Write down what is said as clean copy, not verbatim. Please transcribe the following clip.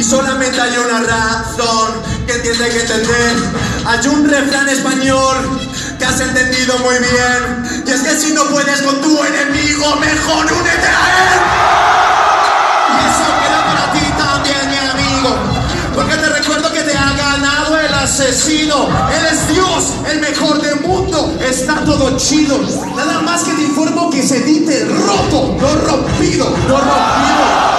solamente hay una razón que tiene que entender. Hay un refrán español que has entendido muy bien, y es que si no puedes con tu enemigo, mejor únete a él. Y eso queda para ti también, mi amigo, porque te recuerdo que te ha ganado el asesino. Él es Dios, el mejor del mundo. Está todo chido. Nada más que te informo que se dice roto, no rompido, no rompido.